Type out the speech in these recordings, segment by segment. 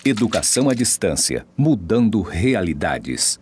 Educação à distância, mudando realidades.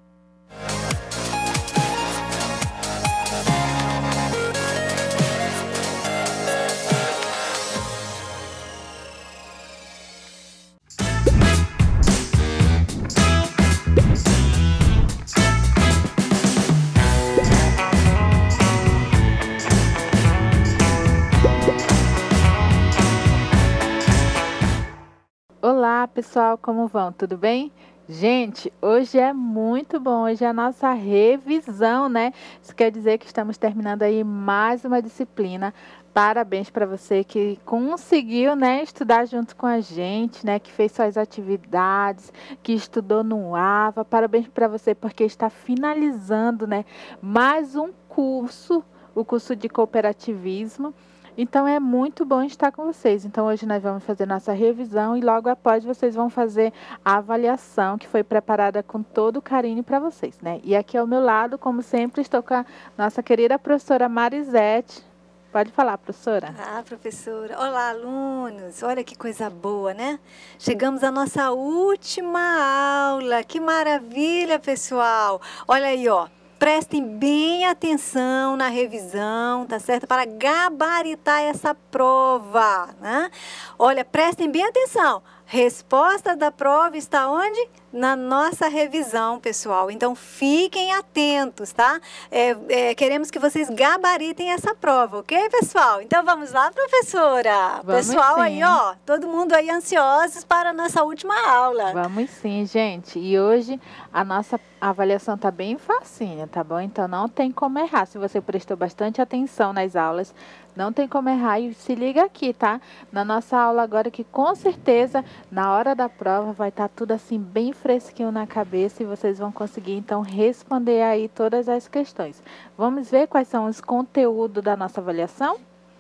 Olá pessoal, como vão? Tudo bem? Gente, hoje é muito bom, hoje é a nossa revisão, né? Isso quer dizer que estamos terminando aí mais uma disciplina. Parabéns para você que conseguiu, né, estudar junto com a gente, né, que fez suas atividades, que estudou no AVA. Parabéns para você porque está finalizando, né, mais um curso, o curso de cooperativismo. Então é muito bom estar com vocês. Então hoje nós vamos fazer nossa revisão e logo após vocês vão fazer a avaliação que foi preparada com todo carinho para vocês, né? E aqui ao meu lado, como sempre, estou com a nossa querida professora Marisete. Pode falar, professora. Ah, professora. Olá, alunos. Olha que coisa boa, né? Chegamos à nossa última aula. Que maravilha, pessoal. Olha aí, ó. Prestem bem atenção na revisão, tá certo? Para gabaritar essa prova, né? Olha, prestem bem atenção. Resposta da prova está onde? Na nossa revisão, pessoal. Então, fiquem atentos, tá? Queremos que vocês gabaritem essa prova, ok, pessoal? Então, vamos lá, professora? Vamos pessoal sim. Aí, ó, todo mundo aí ansiosos para a nossa última aula. Vamos sim, gente. E hoje a nossa avaliação tá bem facinha, tá bom? Então, não tem como errar. Se você prestou bastante atenção nas aulas, não tem como errar. E se liga aqui, tá? Na nossa aula agora, que com certeza, na hora da prova, vai estar tudo assim bem fresquinho na cabeça e vocês vão conseguir, então, responder aí todas as questões. Vamos ver quais são os conteúdos da nossa avaliação?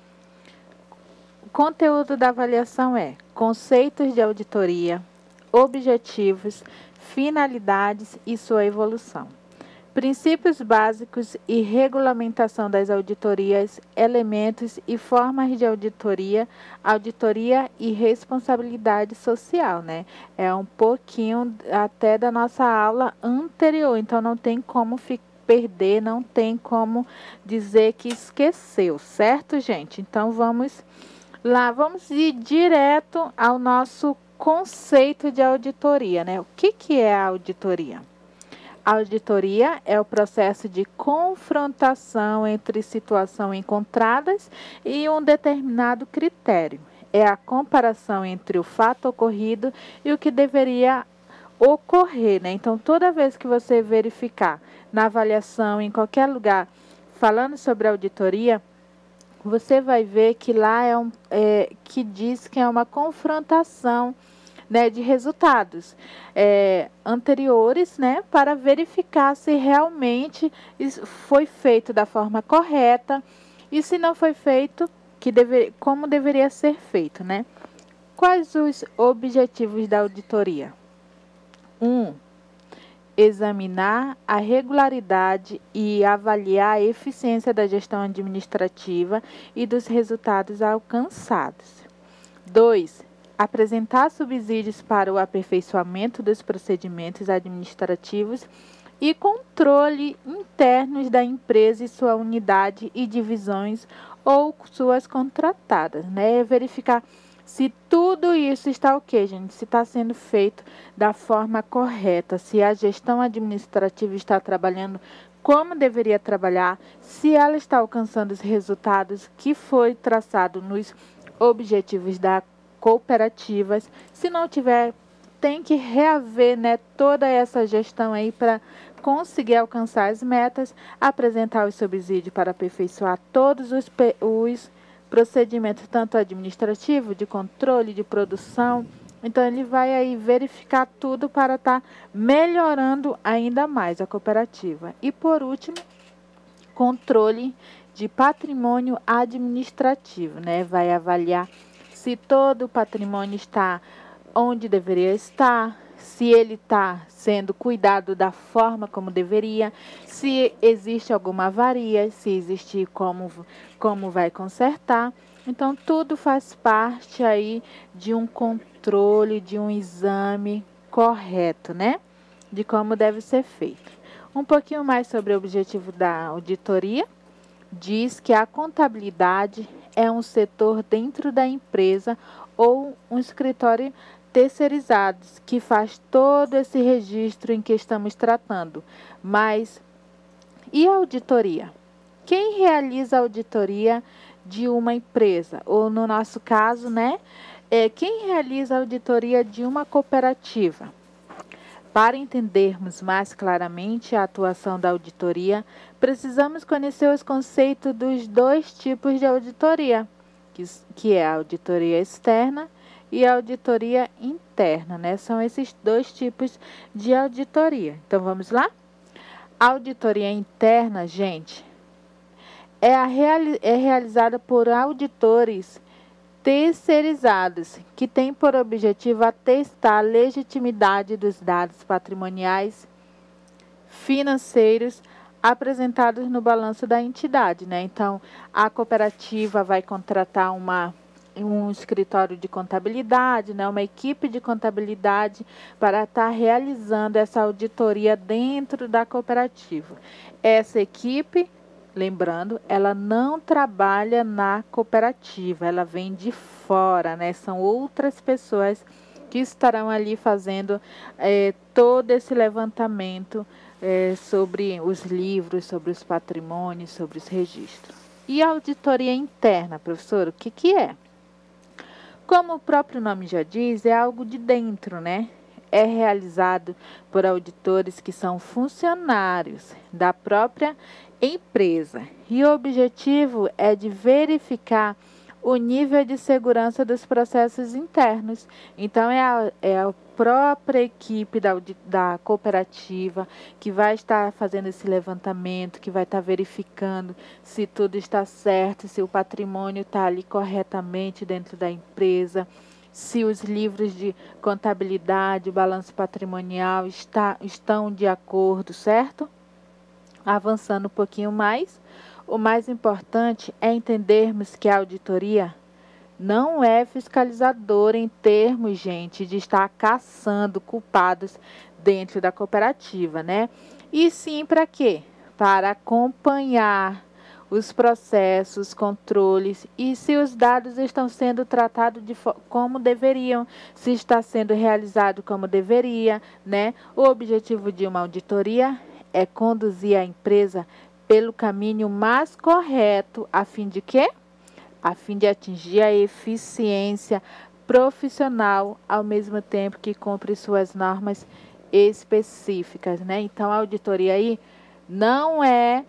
O conteúdo da avaliação é conceitos de auditoria, objetivos, finalidades e sua evolução. Princípios básicos e regulamentação das auditorias, elementos e formas de auditoria, auditoria e responsabilidade social, né? É um pouquinho até da nossa aula anterior, então não tem como perder, não tem como dizer que esqueceu, certo, gente? Então vamos lá, vamos ir direto ao nosso conceito de auditoria, né? O que é a auditoria? A auditoria é o processo de confrontação entre situações encontradas e um determinado critério. É a comparação entre o fato ocorrido e o que deveria ocorrer, né? Então, toda vez que você verificar na avaliação, em qualquer lugar, falando sobre auditoria, você vai ver que lá que diz que é uma confrontação, né, de resultados anteriores, né, para verificar se realmente isso foi feito da forma correta e se não foi feito, como deveria ser feito, né? Quais os objetivos da auditoria? 1. Examinar a regularidade e avaliar a eficiência da gestão administrativa e dos resultados alcançados. 2. Apresentar subsídios para o aperfeiçoamento dos procedimentos administrativos e controle internos da empresa e sua unidade e divisões ou suas contratadas, né? Verificar se tudo isso está ok, gente, se está sendo feito da forma correta, se a gestão administrativa está trabalhando como deveria trabalhar, se ela está alcançando os resultados que foi traçado nos objetivos da cooperativas. Se não tiver, tem que reaver, né, toda essa gestão aí para conseguir alcançar as metas, apresentar os subsídios para aperfeiçoar todos os procedimentos, tanto administrativo, de controle, de produção. Então, ele vai aí verificar tudo para estar melhorando ainda mais a cooperativa. E, por último, controle de patrimônio administrativo, né? Vai avaliar se todo o patrimônio está onde deveria estar, se ele está sendo cuidado da forma como deveria, se existe alguma avaria, se existir como vai consertar. Então, tudo faz parte aí de um controle, de um exame correto, né? De como deve ser feito. Um pouquinho mais sobre o objetivo da auditoria. Diz que a contabilidade é um setor dentro da empresa ou um escritório terceirizado que faz todo esse registro em que estamos tratando. Mas e a auditoria? Quem realiza a auditoria de uma empresa? Ou no nosso caso, né? Quem realiza a auditoria de uma cooperativa? Para entendermos mais claramente a atuação da auditoria, precisamos conhecer os conceitos dos dois tipos de auditoria, que é a auditoria externa e a auditoria interna, né? São esses dois tipos de auditoria. Então, vamos lá? A auditoria interna, gente, é realizada por auditores terceirizados, que tem por objetivo atestar a legitimidade dos dados patrimoniais financeiros apresentados no balanço da entidade, né? Então, a cooperativa vai contratar um escritório de contabilidade, né? Uma equipe de contabilidade para estar realizando essa auditoria dentro da cooperativa. Essa equipe, lembrando, ela não trabalha na cooperativa, ela vem de fora, né? São outras pessoas que estarão ali fazendo todo esse levantamento sobre os livros, sobre os patrimônios, sobre os registros. E a auditoria interna, professor, o que é? Como o próprio nome já diz, é algo de dentro, né? É realizado por auditores que são funcionários da própria empresa. E o objetivo é de verificar o nível de segurança dos processos internos. Então, é a própria equipe da cooperativa que vai estar fazendo esse levantamento, que vai estar verificando se tudo está certo, se o patrimônio está ali corretamente dentro da empresa, se os livros de contabilidade, o balanço patrimonial estão de acordo, certo? Avançando um pouquinho mais, o mais importante é entendermos que a auditoria não é fiscalizadora em termos, gente, de estar caçando culpados dentro da cooperativa, né? E sim para quê? Para acompanhar os processos, controles e se os dados estão sendo tratados como deveriam, se está sendo realizado como deveria, né? O objetivo de uma auditoria é conduzir a empresa pelo caminho mais correto, a fim de quê? A fim de atingir a eficiência profissional, ao mesmo tempo que cumpre suas normas específicas, né? Então, a auditoria aí não é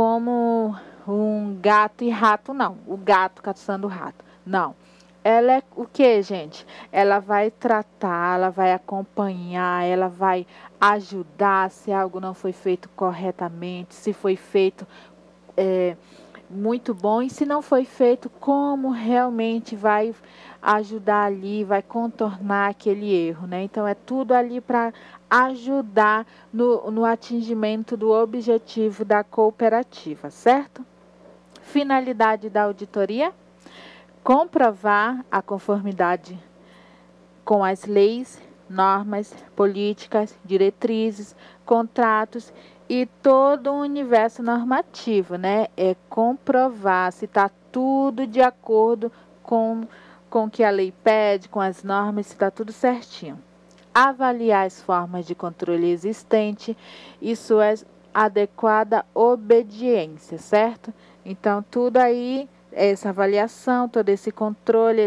como um gato e rato, não. O gato caçando o rato. Não. Ela é o que, gente? Ela vai tratar, ela vai acompanhar, ela vai ajudar se algo não foi feito corretamente, se foi feito muito bom e se não foi feito, como realmente vai ajudar ali, vai contornar aquele erro, né? Então, é tudo ali para ajudar no atingimento do objetivo da cooperativa, certo? Finalidade da auditoria: comprovar a conformidade com as leis, normas, políticas, diretrizes, contratos e todo o universo normativo, né? É comprovar se está tudo de acordo com o que a lei pede, com as normas, se está tudo certinho. Avaliar as formas de controle existente e sua adequada obediência, certo? Então, tudo aí, essa avaliação, todo esse controle,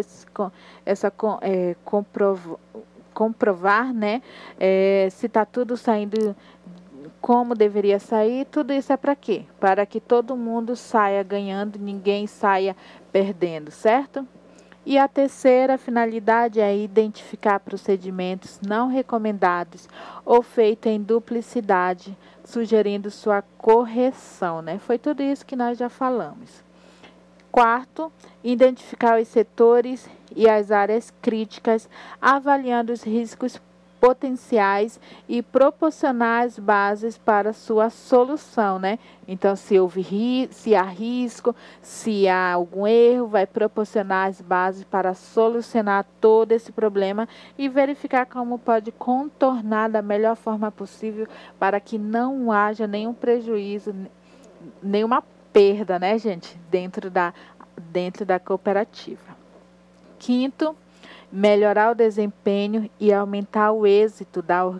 comprovar, né? Se está tudo saindo como deveria sair, tudo isso é para quê? Para que todo mundo saia ganhando, ninguém saia perdendo, certo? E a terceira finalidade é identificar procedimentos não recomendados ou feitos em duplicidade, sugerindo sua correção, né? Foi tudo isso que nós já falamos. Quarto, identificar os setores e as áreas críticas, avaliando os riscos potenciais e proporcionar as bases para sua solução, né? Então, se há risco, se há algum erro, vai proporcionar as bases para solucionar todo esse problema e verificar como pode contornar da melhor forma possível para que não haja nenhum prejuízo, nenhuma perda, né, gente, dentro da cooperativa. Quinto, melhorar o desempenho e aumentar o êxito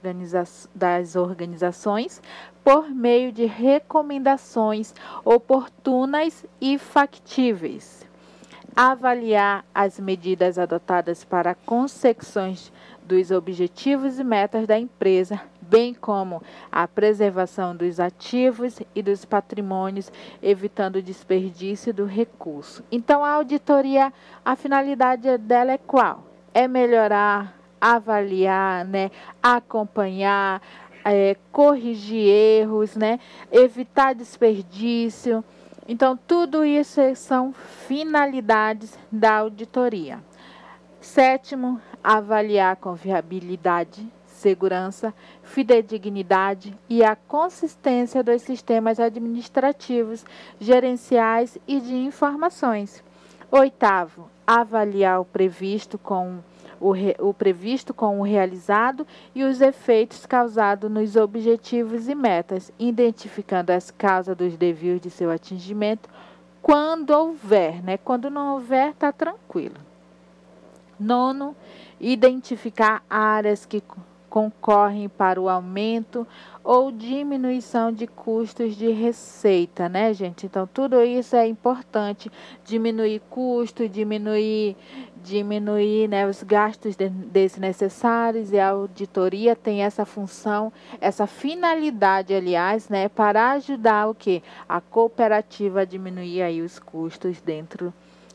das organizações por meio de recomendações oportunas e factíveis. Avaliar as medidas adotadas para a consecução dos objetivos e metas da empresa, bem como a preservação dos ativos e dos patrimônios, evitando o desperdício do recurso. Então, a auditoria, a finalidade dela é qual? É melhorar, avaliar, né, acompanhar, corrigir erros, né, evitar desperdício. Então, tudo isso são finalidades da auditoria. Sétimo, avaliar a confiabilidade, segurança, fidedignidade e a consistência dos sistemas administrativos, gerenciais e de informações. Oitavo, avaliar o previsto com o realizado e os efeitos causados nos objetivos e metas, identificando as causas dos desvios de seu atingimento, quando houver, né? Quando não houver, está tranquilo. Nono, identificar áreas que concorrem para o aumento ou diminuição de custos de receita, né, gente? Então, tudo isso é importante, diminuir custo, diminuir, né, os gastos desnecessários, e a auditoria tem essa função, essa finalidade, aliás, né, para ajudar o quê? A cooperativa a diminuir aí os custos dentro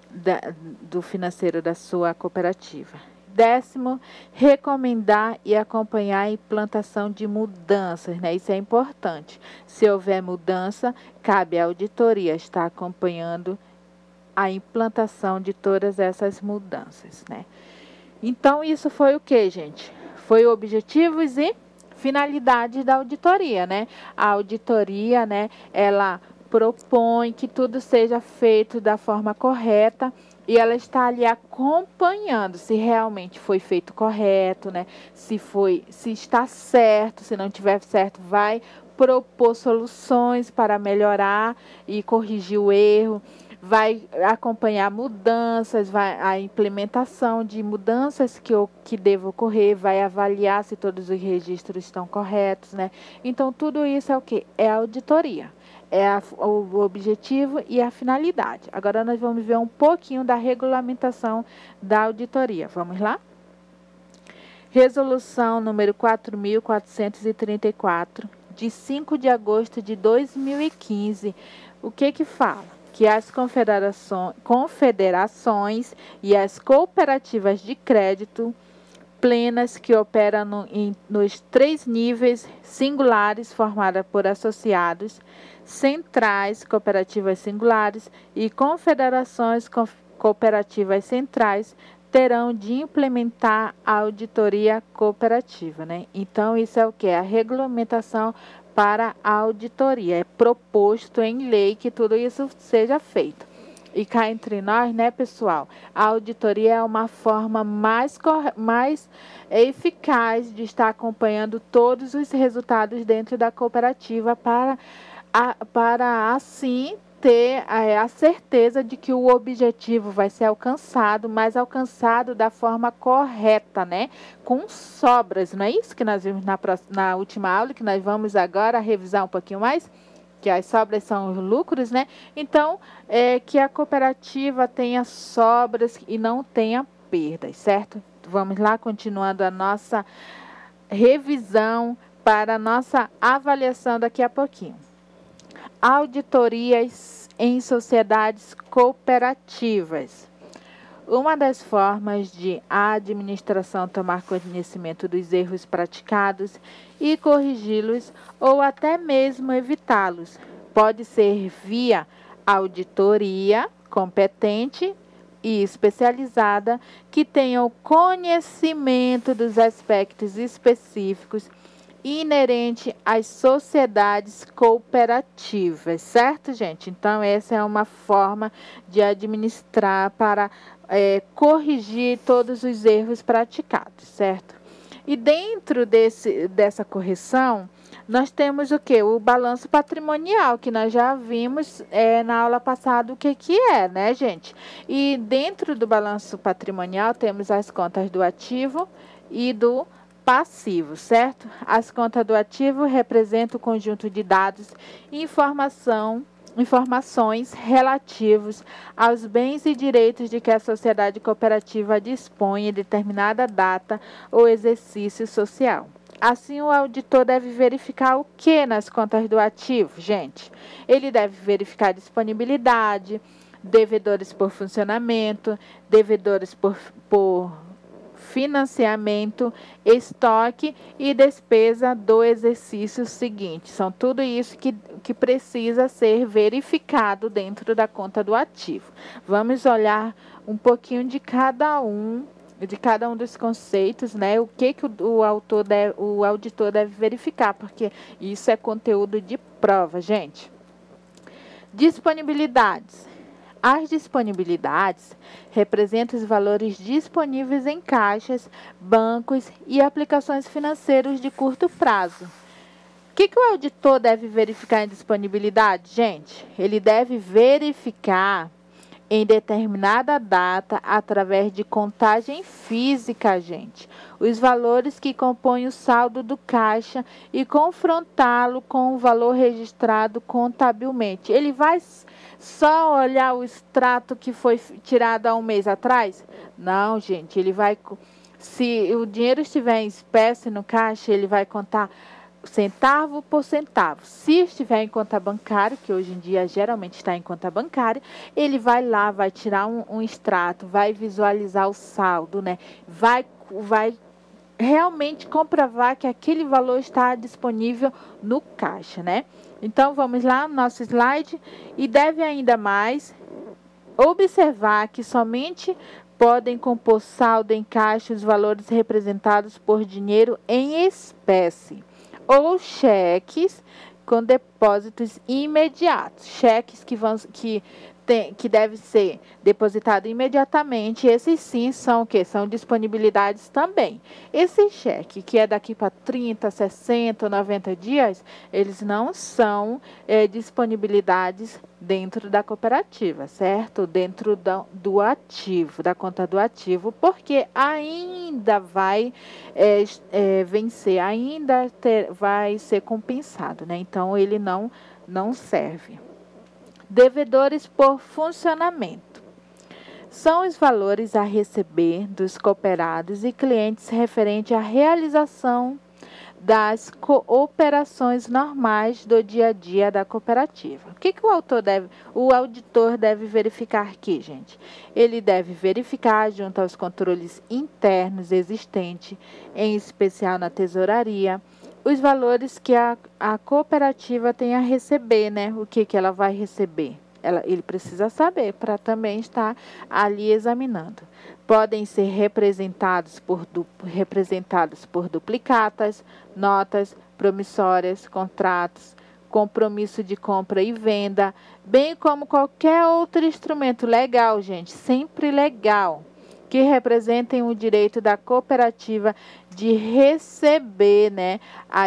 do financeiro da sua cooperativa. Décimo, recomendar e acompanhar a implantação de mudanças, né? Isso é importante. Se houver mudança, cabe à auditoria estar acompanhando a implantação de todas essas mudanças, né? Então, isso foi o que, gente? Foi objetivos e finalidades da auditoria, né? A auditoria, né, ela propõe que tudo seja feito da forma correta e ela está ali acompanhando se realmente foi feito correto, né? Se está certo, se não tiver certo, vai propor soluções para melhorar e corrigir o erro, vai acompanhar mudanças, a implementação de mudanças que devam ocorrer, vai avaliar se todos os registros estão corretos, né? Então, tudo isso é o quê? É a auditoria. É o objetivo e a finalidade. Agora nós vamos ver um pouquinho da regulamentação da auditoria. Vamos lá? Resolução número 4.434, de 5 de agosto de 2015. O que fala? Que as confederações e as cooperativas de crédito plenas que operam nos 3 níveis singulares formadas por associados, centrais, cooperativas singulares e confederações cooperativas centrais terão de implementar a auditoria cooperativa, né? Então, isso é o que? A regulamentação para a auditoria. É proposto em lei que tudo isso seja feito. E cá entre nós, né, pessoal, a auditoria é uma forma mais eficaz de estar acompanhando todos os resultados dentro da cooperativa para assim ter a certeza de que o objetivo vai ser alcançado, mas alcançado da forma correta, né? Com sobras, não é isso que nós vimos na última aula, que nós vamos agora revisar um pouquinho mais? Que as sobras são os lucros, né? Então, que a cooperativa tenha sobras e não tenha perdas, certo? Vamos lá, continuando a nossa revisão para a nossa avaliação daqui a pouquinho. Auditorias em sociedades cooperativas. Uma das formas de a administração tomar conhecimento dos erros praticados e corrigi-los ou até mesmo evitá-los pode ser via auditoria competente e especializada que tenham conhecimento dos aspectos específicos inerente às sociedades cooperativas, certo, gente? Então, essa é uma forma de administrar para corrigir todos os erros praticados, certo? E dentro dessa correção, nós temos o que? O balanço patrimonial, que nós já vimos na aula passada o que é, né, gente? E dentro do balanço patrimonial, temos as contas do ativo e do passivo, certo? As contas do ativo representam o conjunto de dados e informações relativos aos bens e direitos de que a sociedade cooperativa dispõe em determinada data ou exercício social. Assim, o auditor deve verificar o que nas contas do ativo, gente? Ele deve verificar disponibilidade, devedores por funcionamento, devedores por financiamento, estoque e despesa do exercício seguinte. São tudo isso que precisa ser verificado dentro da conta do ativo. Vamos olhar um pouquinho de cada um dos conceitos, né? O que o auditor deve verificar, porque isso é conteúdo de prova, gente. Disponibilidades. As disponibilidades representam os valores disponíveis em caixas, bancos e aplicações financeiras de curto prazo. O que o auditor deve verificar em disponibilidade, gente? Ele deve verificar em determinada data, através de contagem física, gente, os valores que compõem o saldo do caixa e confrontá-lo com o valor registrado contabilmente. Ele vai só olhar o extrato que foi tirado há um mês atrás? Não, gente, ele vai... Se o dinheiro estiver em espécie no caixa, ele vai contar centavo por centavo. Se estiver em conta bancária, que hoje em dia geralmente está em conta bancária, ele vai lá, vai tirar um extrato, vai visualizar o saldo, né? Vai realmente comprovar que aquele valor está disponível no caixa, né? Então, vamos lá no nosso slide. E deve ainda mais observar que somente podem compor saldo em caixa os valores representados por dinheiro em espécie ou cheques com depósitos imediatos. Cheques que devem ser depositados imediatamente. Esses sim são o quê? São disponibilidades também. Esse cheque que é daqui para 30, 60, 90 dias, eles não são disponibilidades dentro da cooperativa, certo? Dentro do ativo, da conta do ativo, porque ainda vai vencer, ainda vai ser compensado, né? Então, ele não serve. Devedores por funcionamento. São os valores a receber dos cooperados e clientes referente à realização das operações normais do dia a dia da cooperativa. O que o auditor deve verificar aqui, gente? Ele deve verificar, junto aos controles internos existentes, em especial na tesouraria, os valores que a cooperativa tem a receber, né? O que ela vai receber? Ele precisa saber para também estar ali examinando. Podem ser representados por duplicatas, notas, promissórias, contratos, compromisso de compra e venda, bem como qualquer outro instrumento legal, gente, sempre legal, que representem o direito da cooperativa de receber, né,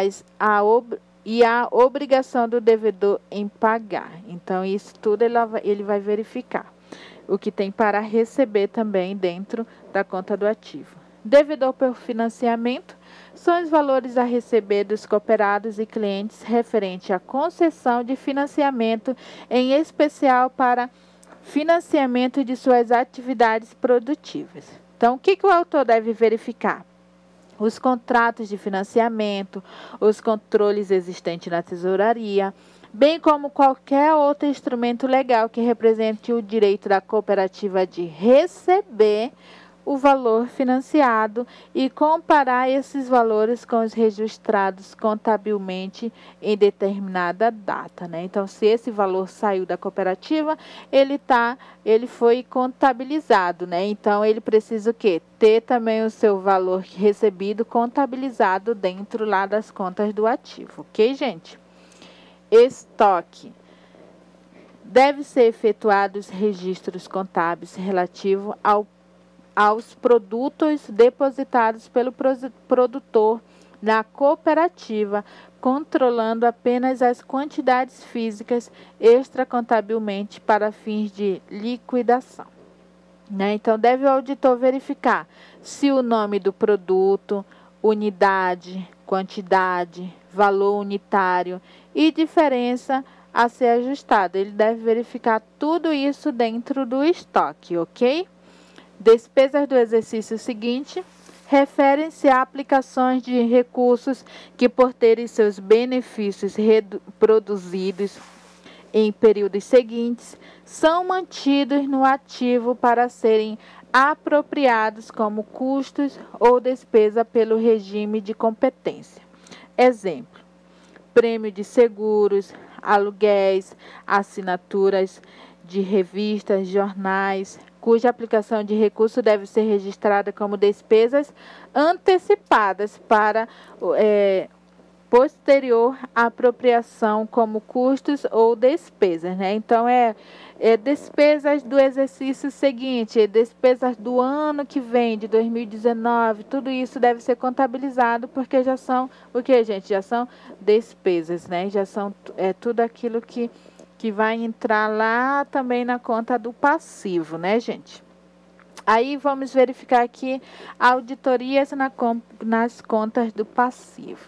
e a obrigação do devedor em pagar. Então, isso tudo ele vai verificar. O que tem para receber também dentro da conta do ativo. Devedor por financiamento são os valores a receber dos cooperados e clientes referente à concessão de financiamento, em especial para financiamento de suas atividades produtivas. Então, o que o autor deve verificar? Os contratos de financiamento, os controles existentes na tesouraria, bem como qualquer outro instrumento legal que represente o direito da cooperativa de receber o valor financiado e comparar esses valores com os registrados contabilmente em determinada data, né? Então, se esse valor saiu da cooperativa, ele foi contabilizado, né? Então, ele precisa o quê? Ter também o seu valor recebido contabilizado dentro lá das contas do ativo, ok, gente? Estoque. Deve ser efetuados registros contábeis relativos aos produtos depositados pelo produtor na cooperativa, controlando apenas as quantidades físicas extracontabilmente para fins de liquidação, né? Então, deve o auditor verificar se o nome do produto, unidade, quantidade, valor unitário e diferença a ser ajustado. Ele deve verificar tudo isso dentro do estoque, ok? Despesas do exercício seguinte referem-se a aplicações de recursos que, por terem seus benefícios produzidos em períodos seguintes, são mantidos no ativo para serem apropriados como custos ou despesa pelo regime de competência. Exemplo: prêmio de seguros, aluguéis, assinaturas de revistas, jornais, cuja aplicação de recurso deve ser registrada como despesas antecipadas para posterior apropriação como custos ou despesas, né? Então, despesas do exercício seguinte, despesas do ano que vem, de 2019, tudo isso deve ser contabilizado, porque já são, o que, gente? Já são despesas, né? Já são tudo aquilo que vai entrar lá também na conta do passivo, né, gente? Aí vamos verificar aqui auditorias nas contas do passivo.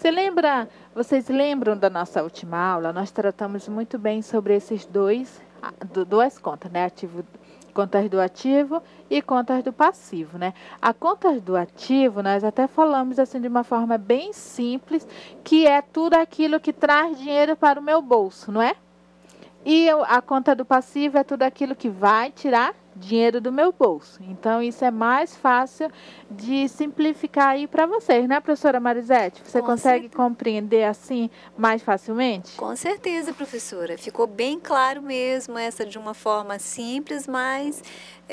Vocês lembram da nossa última aula? Nós tratamos muito bem sobre esses duas contas, né? Contas do ativo e contas do passivo, né? A contas do ativo, nós até falamos assim de uma forma bem simples, que é tudo aquilo que traz dinheiro para o meu bolso, não é? E a conta do passivo é tudo aquilo que vai tirar dinheiro do meu bolso. Então, isso é mais fácil de simplificar aí para vocês, né, professora Marisete? Você consegue compreender assim mais facilmente? Com certeza, professora. Ficou bem claro mesmo, essa de uma forma simples, mas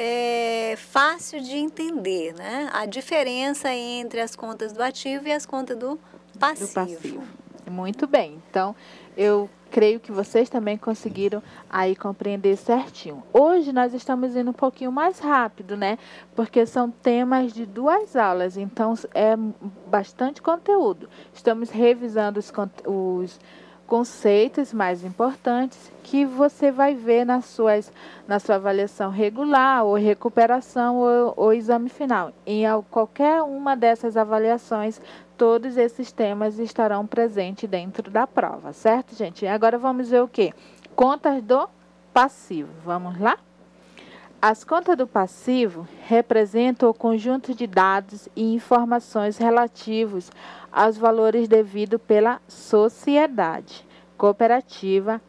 fácil de entender, né? A diferença entre as contas do ativo e as contas do passivo. Muito bem. Então, eu creio que vocês também conseguiram aí compreender certinho. Hoje nós estamos indo um pouquinho mais rápido, né? Porque são temas de 2 aulas, então é bastante conteúdo. Estamos revisando os conceitos mais importantes que você vai ver na sua avaliação regular ou recuperação ou exame final. Em qualquer uma dessas avaliações, todos esses temas estarão presentes dentro da prova, certo, gente? Agora vamos ver o quê? Contas do passivo. Vamos lá? As contas do passivo representam o conjunto de dados e informações relativos aos valores devidos pela sociedade cooperativa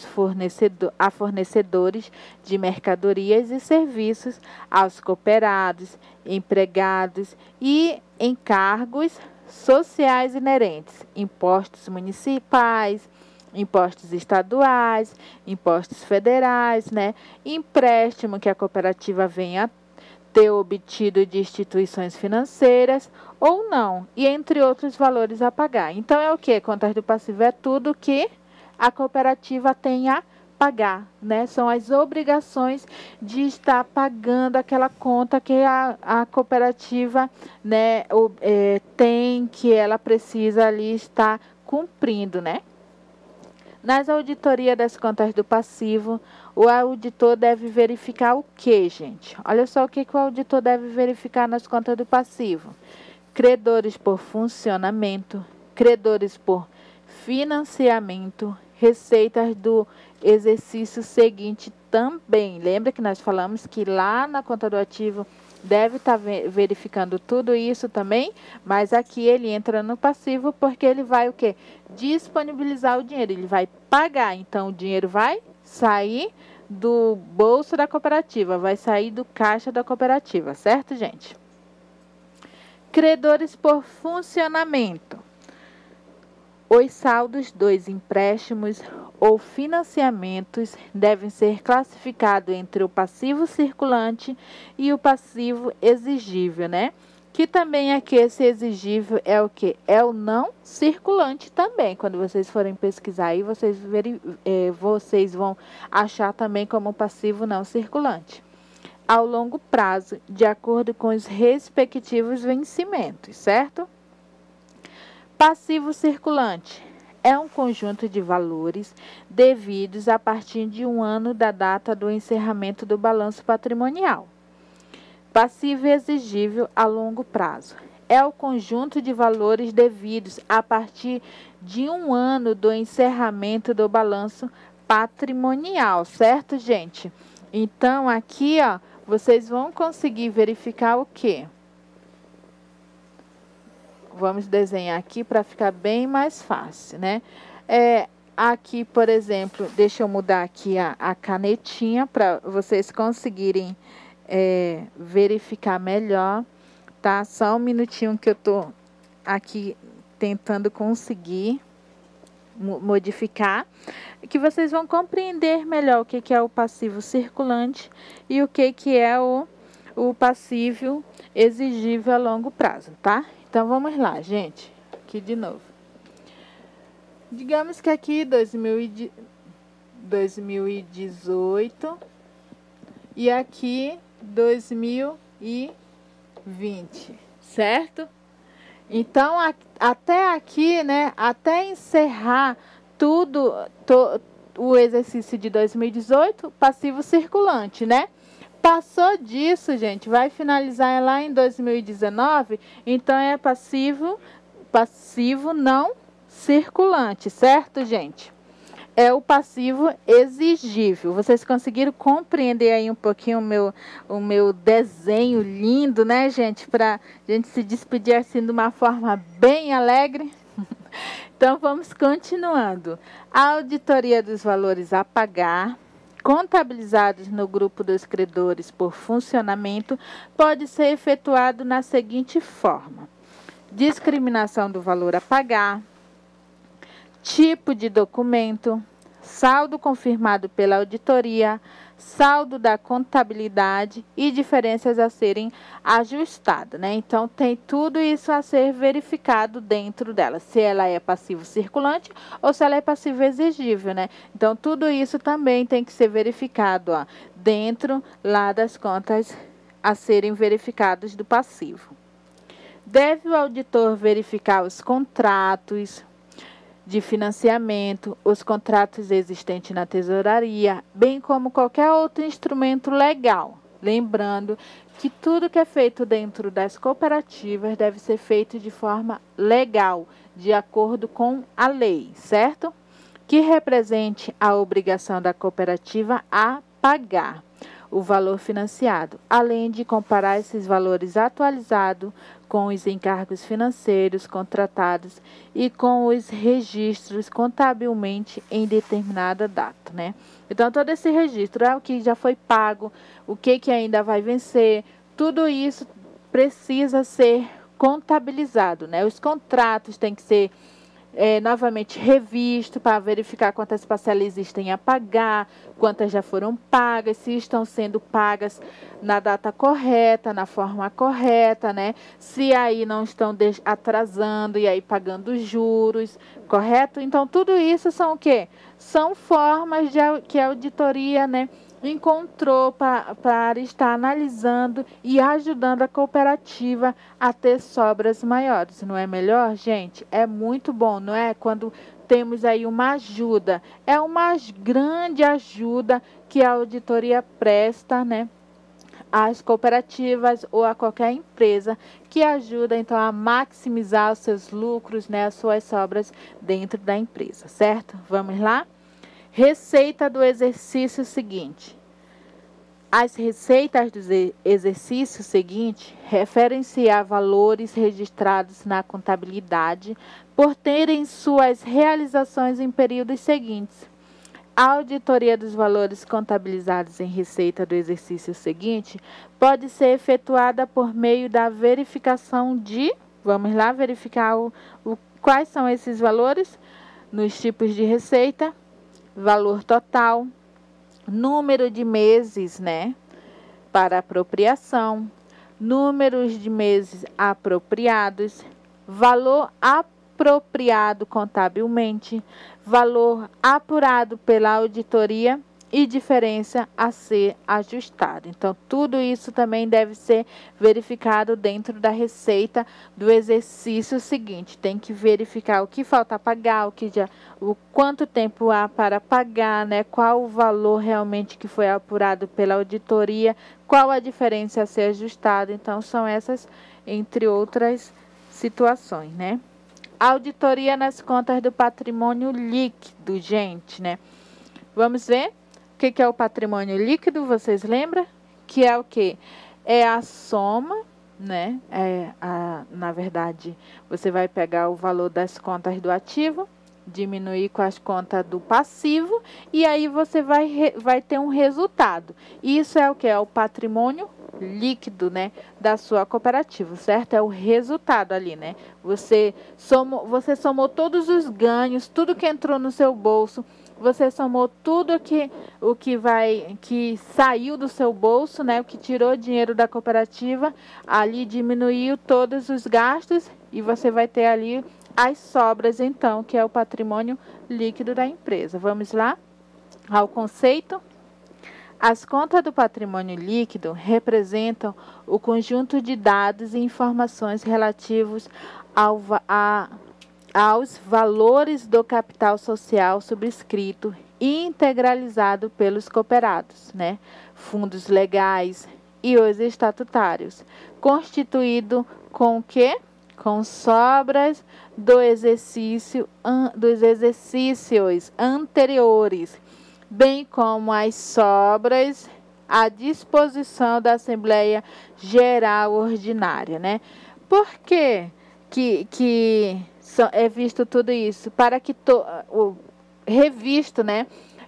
a fornecedores de mercadorias e serviços, aos cooperados, empregados e encargos sociais inerentes, impostos municipais, impostos estaduais, impostos federais, né? Empréstimo que a cooperativa venha ter obtido de instituições financeiras ou não, e entre outros valores a pagar. Então, é o que? Contas do passivo é tudo que a cooperativa tem a pagar, né? São as obrigações de estar pagando aquela conta que a cooperativa, né, tem, que ela precisa ali estar cumprindo, né? Nas auditorias das contas do passivo, o auditor deve verificar o que, gente? Olha só o que o auditor deve verificar nas contas do passivo. Credores por funcionamento, credores por financiamento, receitas do exercício seguinte também. Lembra que nós falamos que lá na conta do ativo deve estar verificando tudo isso também, mas aqui ele entra no passivo porque ele vai o quê? Disponibilizar o dinheiro, ele vai pagar, então o dinheiro vai sair do bolso da cooperativa, vai sair do caixa da cooperativa, certo, gente? Credores por funcionamento. Os saldos dos empréstimos ou financiamentos devem ser classificados entre o passivo circulante e o passivo exigível, né? Que também aqui esse exigível é o quê? É o não circulante também. Quando vocês forem pesquisar aí, vocês vão achar também como passivo não circulante. Ao longo prazo, de acordo com os respectivos vencimentos, certo? Passivo circulante é um conjunto de valores devidos a partir de um ano da data do encerramento do balanço patrimonial. Passivo exigível a longo prazo é o conjunto de valores devidos a partir de um ano do encerramento do balanço patrimonial, certo, gente? Então, aqui, ó, vocês vão conseguir verificar o quê? Vamos desenhar aqui para ficar bem mais fácil, né? Aqui, por exemplo, deixa eu mudar aqui a canetinha para vocês conseguirem verificar melhor, tá? Só um minutinho que eu tô aqui tentando conseguir modificar, que vocês vão compreender melhor o que é o passivo circulante e o que é o passivo exigível a longo prazo, tá? Então, vamos lá, gente. Aqui de novo. Digamos que aqui 2018 e aqui 2020, certo? Então, até aqui, né, até encerrar tudo, o exercício de 2018, passivo circulante, né? Passou disso, gente, vai finalizar lá em 2019, então é passivo não circulante, certo, gente? É o passivo exigível. Vocês conseguiram compreender aí um pouquinho o meu desenho lindo, né, gente? Para a gente se despedir assim de uma forma bem alegre. Então, vamos continuando. A auditoria dos valores a pagar, contabilizados no grupo dos credores por funcionamento, pode ser efetuado na seguinte forma: discriminação do valor a pagar, tipo de documento, saldo confirmado pela auditoria, saldo da contabilidade e diferenças a serem ajustadas, né? Então, tem tudo isso a ser verificado dentro dela, se ela é passivo circulante ou se ela é passivo exigível, né? Então, tudo isso também tem que ser verificado, ó, dentro lá das contas a serem verificados do passivo. Deve o auditor verificar os contratos de financiamento, os contratos existentes na tesouraria, bem como qualquer outro instrumento legal. Lembrando que tudo que é feito dentro das cooperativas deve ser feito de forma legal, de acordo com a lei, certo? Que represente a obrigação da cooperativa a pagar o valor financiado, além de comparar esses valores atualizados com os encargos financeiros contratados e com os registros contabilmente em determinada data, né? Então, todo esse registro é o que já foi pago, o que ainda vai vencer, tudo isso precisa ser contabilizado, né? Os contratos têm que ser novamente revisto para verificar quantas parcelas existem a pagar, quantas já foram pagas, se estão sendo pagas na data correta, na forma correta, né? Se aí não estão atrasando e aí pagando juros, correto? Então, tudo isso são o quê? São formas que a auditoria, né, encontrou para estar analisando e ajudando a cooperativa a ter sobras maiores. Não é melhor, gente? É muito bom, não é? Quando temos aí uma ajuda, é uma grande ajuda que a auditoria presta, né, às cooperativas ou a qualquer empresa, que ajuda então a maximizar os seus lucros, né, as suas sobras dentro da empresa, certo? Vamos lá? Receita do exercício seguinte. As receitas do exercício seguinte referem-se a valores registrados na contabilidade por terem suas realizações em períodos seguintes. A auditoria dos valores contabilizados em receita do exercício seguinte pode ser efetuada por meio da verificação de, vamos lá verificar quais são esses valores, nos tipos de receita, valor total, número de meses, né, para apropriação, números de meses apropriados, valor apropriado contabilmente, valor apurado pela auditoria e diferença a ser ajustada. Então, tudo isso também deve ser verificado dentro da receita do exercício seguinte. Tem que verificar o que falta pagar, o quanto tempo há para pagar, né? Qual o valor realmente que foi apurado pela auditoria, qual a diferença a ser ajustada. Então, são essas, entre outras situações, né? Auditoria nas contas do patrimônio líquido, gente, né? Vamos ver o que é o patrimônio líquido, vocês lembram? Que é o quê? É a soma, né? Na verdade, você vai pegar o valor das contas do ativo, diminuir com as contas do passivo, e aí você vai ter um resultado. Isso é o que? É o patrimônio líquido, né, da sua cooperativa, certo? É o resultado ali, né? Você somou todos os ganhos, tudo que entrou no seu bolso, você somou tudo que saiu do seu bolso, né, o que tirou dinheiro da cooperativa, ali diminuiu todos os gastos e você vai ter ali as sobras, então, que é o patrimônio líquido da empresa. Vamos lá ao conceito? As contas do patrimônio líquido representam o conjunto de dados e informações relativos aos valores do capital social subscrito e integralizado pelos cooperados, né? Fundos legais e os estatutários, constituído com o quê? Com sobras dos exercícios anteriores, bem como as sobras à disposição da Assembleia Geral Ordinária, né? Por que é visto tudo isso? Para que revisto, né,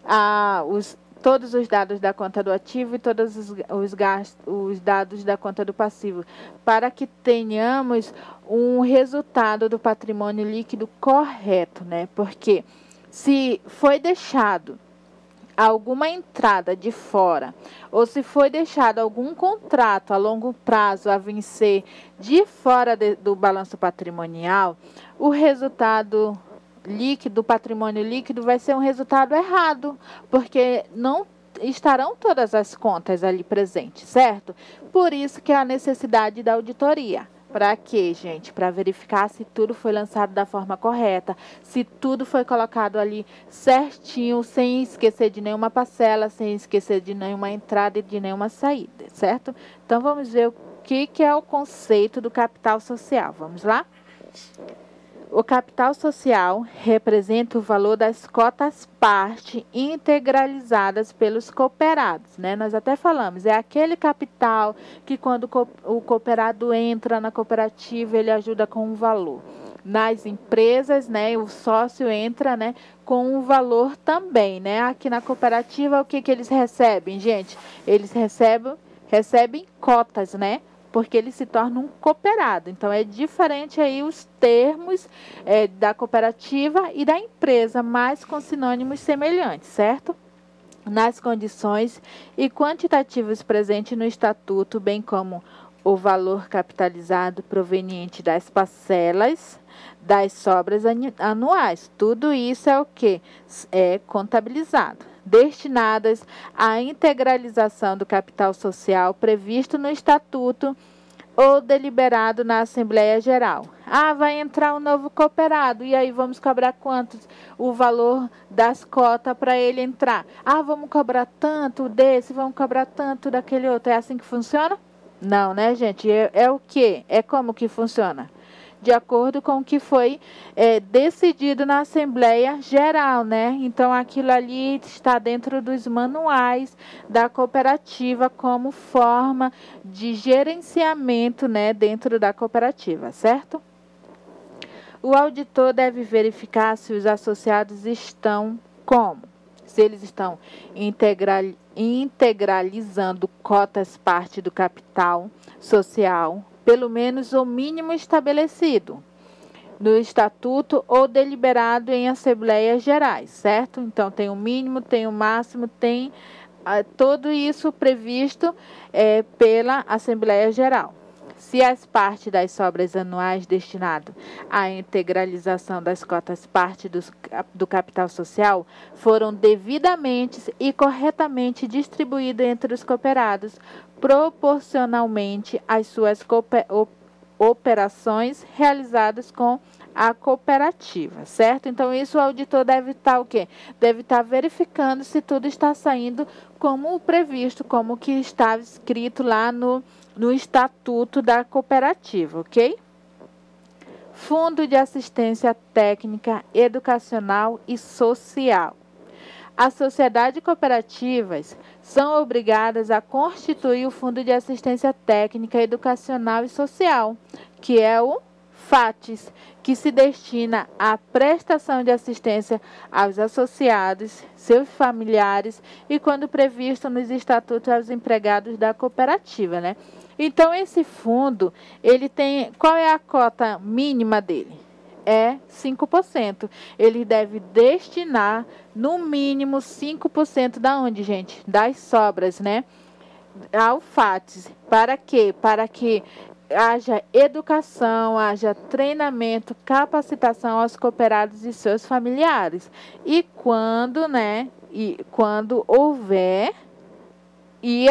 todos os dados da conta do ativo e todos os dados da conta do passivo, para que tenhamos um resultado do patrimônio líquido correto, né? Porque se foi deixado alguma entrada de fora, ou se foi deixado algum contrato a longo prazo a vencer de fora do balanço patrimonial, o resultado líquido, patrimônio líquido, vai ser um resultado errado, porque não estarão todas as contas ali presentes, certo? Por isso que há a necessidade da auditoria. Para quê, gente? Para verificar se tudo foi lançado da forma correta, se tudo foi colocado ali certinho, sem esquecer de nenhuma parcela, sem esquecer de nenhuma entrada e de nenhuma saída, certo? Então, vamos ver o que é o conceito do capital social. Vamos lá? O capital social representa o valor das cotas-parte integralizadas pelos cooperados, né? Nós até falamos, é aquele capital que quando o cooperado entra na cooperativa, ele ajuda com um valor. Nas empresas, né, o sócio entra, né, com um valor também, né? Aqui na cooperativa, o que eles recebem, gente? Eles recebem cotas, né? Porque ele se torna um cooperado. Então, é diferente aí os termos da cooperativa e da empresa, mas com sinônimos semelhantes, certo? Nas condições e quantitativos presentes no estatuto, bem como o valor capitalizado proveniente das parcelas das sobras anuais. Tudo isso é o que? É contabilizado. Destinadas à integralização do capital social previsto no Estatuto ou deliberado na Assembleia Geral. Ah, vai entrar um novo cooperado, e aí vamos cobrar quantos? O valor das cotas para ele entrar. Ah, vamos cobrar tanto desse, vamos cobrar tanto daquele outro. É assim que funciona? Não, né, gente? É o quê? É como que funciona? De acordo com o que foi decidido na Assembleia Geral, né? Então, aquilo ali está dentro dos manuais da cooperativa como forma de gerenciamento, né, dentro da cooperativa, certo? O auditor deve verificar se os associados estão como? se eles estão integralizando cotas parte do capital social, pelo menos o mínimo estabelecido no estatuto ou deliberado em assembleias gerais, certo? Então, tem o mínimo, tem o máximo, tem tudo isso previsto pela Assembleia Geral. Se as partes das sobras anuais destinadas à integralização das cotas parte do capital social foram devidamente e corretamente distribuídas entre os cooperados, proporcionalmente às suas operações realizadas com a cooperativa, certo? Então, isso o auditor deve estar o quê? Deve estar verificando se tudo está saindo como previsto, como que estava escrito lá no estatuto da cooperativa, ok? Fundo de Assistência Técnica, Educacional e Social. As sociedades cooperativas são obrigadas a constituir o Fundo de Assistência Técnica, Educacional e Social, que é o FATES, que se destina à prestação de assistência aos associados, seus familiares e, quando previsto nos estatutos, aos empregados da cooperativa, né? Então, esse fundo, ele tem... Qual é a cota mínima dele? É 5%. Ele deve destinar, no mínimo, 5% da onde, gente? Das sobras, né? Ao FATES. Para quê? Para que haja educação, haja treinamento, capacitação aos cooperados e seus familiares. E quando, né? E quando houver, e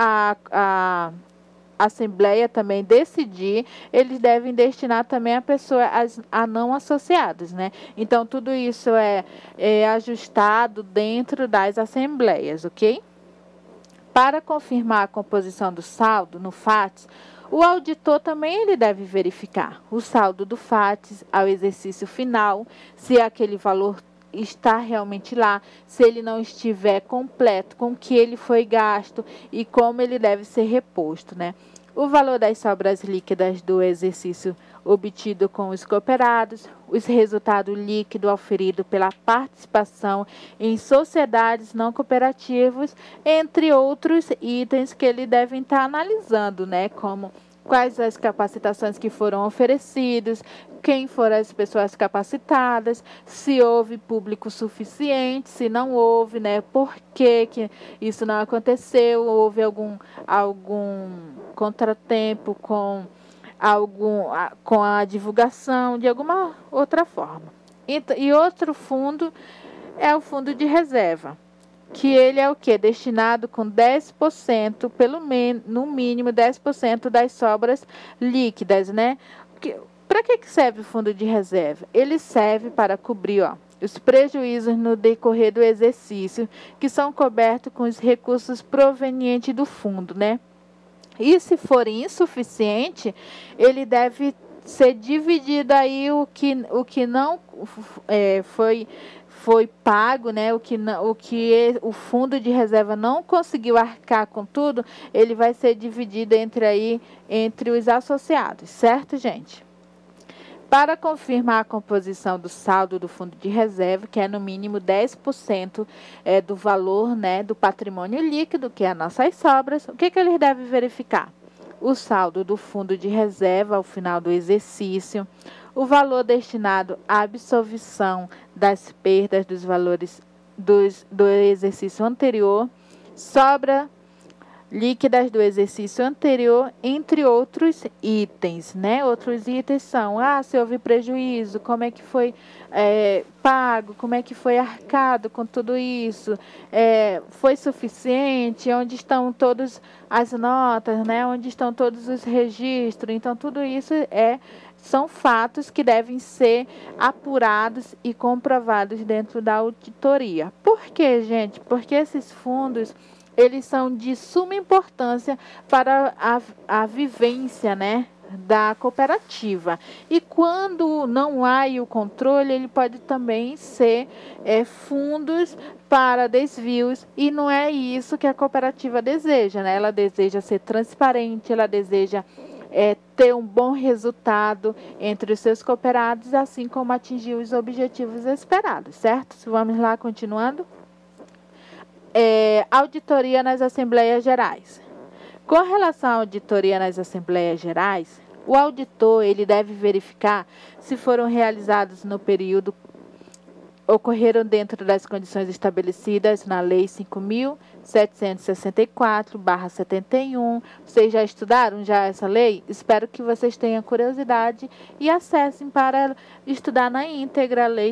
a Assembleia também decidir, eles devem destinar também a pessoa a não associados, né? Então, tudo isso é ajustado dentro das assembleias, ok? Para confirmar a composição do saldo no FATES, o auditor também ele deve verificar o saldo do FATES ao exercício final, se aquele valor está realmente lá, se ele não estiver completo, com que ele foi gasto e como ele deve ser reposto, né? O valor das sobras líquidas do exercício obtido com os cooperados, os resultados líquidos auferidos pela participação em sociedades não cooperativas, entre outros itens que ele deve estar analisando, né? Como quais as capacitações que foram oferecidas, quem foram as pessoas capacitadas, se houve público suficiente, se não houve, né? Por que isso não aconteceu, houve algum contratempo com a divulgação de alguma outra forma. E outro fundo é o fundo de reserva, que ele é o quê? Destinado com 10%, no mínimo 10% das sobras líquidas, né? Para que serve o fundo de reserva? Ele serve para cobrir, os prejuízos no decorrer do exercício, que são cobertos com os recursos provenientes do fundo, né? E se for insuficiente, ele deve ser dividido aí o que não foi pago, né? O que o fundo de reserva não conseguiu arcar com tudo, ele vai ser dividido entre os associados, certo, gente? Para confirmar a composição do saldo do fundo de reserva, que é no mínimo 10% do valor, né, do patrimônio líquido, que é as nossas sobras, o que eles devem verificar? O saldo do fundo de reserva ao final do exercício, o valor destinado à absorção das perdas dos valores do exercício anterior, sobra líquidas do exercício anterior, entre outros itens, né? Outros itens são, se houve prejuízo, como é que foi pago, como é que foi arcado com tudo isso, foi suficiente, onde estão todas as notas, né? Onde estão todos os registros, então tudo isso são fatos que devem ser apurados e comprovados dentro da auditoria. Por quê, gente? Porque esses fundos, eles são de suma importância para a vivência, né, da cooperativa. E quando não há o controle, ele pode também ser fundos para desvios, e não é isso que a cooperativa deseja, né? Ela deseja ser transparente, ela deseja ter um bom resultado entre os seus cooperados, assim como atingir os objetivos esperados, certo? Vamos lá, continuando. auditoria nas Assembleias Gerais. Com relação à auditoria nas Assembleias Gerais, o auditor ele deve verificar se foram realizados no período ocorreram dentro das condições estabelecidas na Lei 5.764/71. Vocês já estudaram essa lei? Espero que vocês tenham curiosidade e acessem para estudar na íntegra a Lei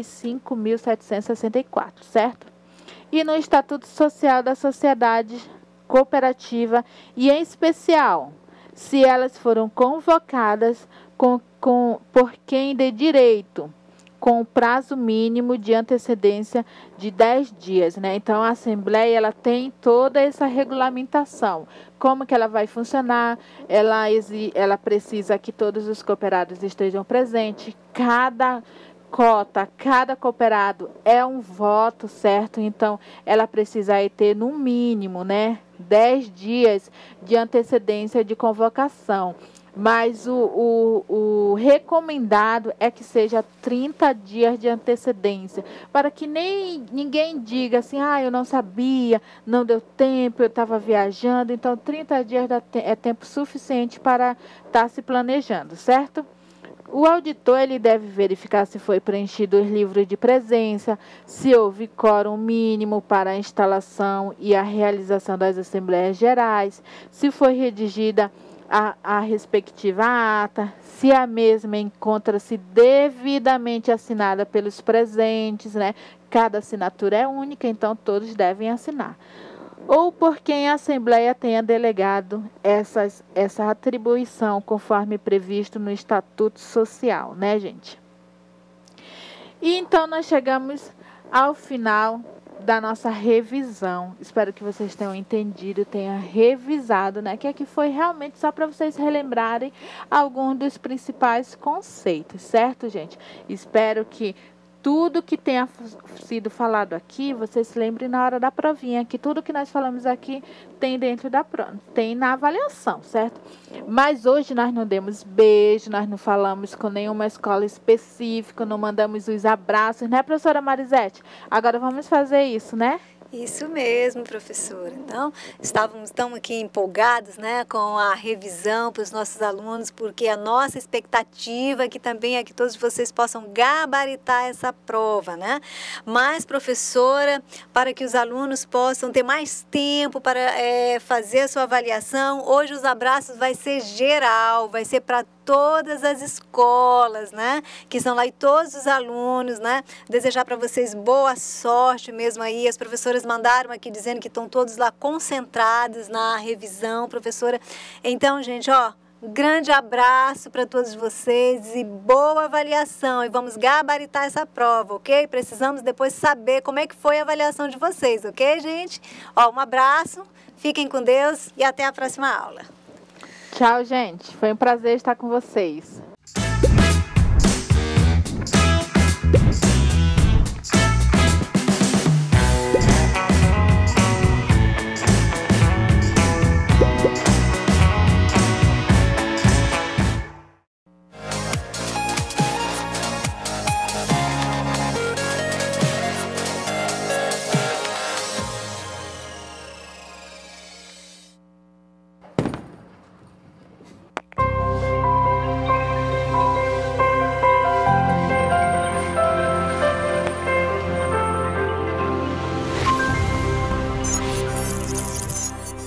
5.764, certo? E no Estatuto Social da Sociedade Cooperativa e, em especial, se elas foram convocadas por quem de direito, com o prazo mínimo de antecedência de 10 dias, né? Então, a Assembleia, ela tem toda essa regulamentação. Como que ela vai funcionar? Ela precisa que todos os cooperados estejam presentes. Cada cota, cada cooperado é um voto, certo? Então, ela precisa ter, no mínimo, né, 10 dias de antecedência de convocação. Mas o recomendado é que seja 30 dias de antecedência, para que ninguém diga assim, eu não sabia, não deu tempo, eu estava viajando. Então, 30 dias é tempo suficiente para estar se planejando, certo? O auditor ele deve verificar se foi preenchido os livros de presença, se houve quórum mínimo para a instalação e a realização das Assembleias Gerais, se foi redigida a respectiva ata, se a mesma encontra-se devidamente assinada pelos presentes, né? Cada assinatura é única, então todos devem assinar. Ou por quem a Assembleia tenha delegado essa atribuição, conforme previsto no Estatuto Social, né, gente? E então nós chegamos ao final da nossa revisão. Espero que vocês tenham entendido, tenham revisado, né? Que aqui foi realmente só para vocês relembrarem alguns dos principais conceitos, certo, gente? Espero que tudo que tenha sido falado aqui, vocês se lembrem na hora da provinha, que tudo que nós falamos aqui tem dentro da prova, tem na avaliação, certo? Mas hoje nós não demos beijo, nós não falamos com nenhuma escola específica, não mandamos os abraços, né, professora Marisete? Agora vamos fazer isso, né? Isso mesmo, professora. Então, estamos aqui empolgados, né, com a revisão para os nossos alunos, porque a nossa expectativa aqui também é que todos vocês possam gabaritar essa prova, né? Mas, professora, para que os alunos possam ter mais tempo para fazer a sua avaliação, hoje os abraços vai ser geral, vai ser para todas as escolas, né, que estão lá, e todos os alunos, né, desejar para vocês boa sorte mesmo aí. As professoras mandaram aqui dizendo que estão todos lá concentrados na revisão, professora. Então, gente, um grande abraço para todos vocês e boa avaliação, e vamos gabaritar essa prova, ok? Precisamos depois saber como é que foi a avaliação de vocês, ok, gente? Um abraço, fiquem com Deus e até a próxima aula. Tchau, gente. Foi um prazer estar com vocês.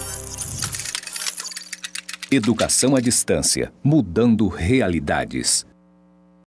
Educação à distância, mudando realidades.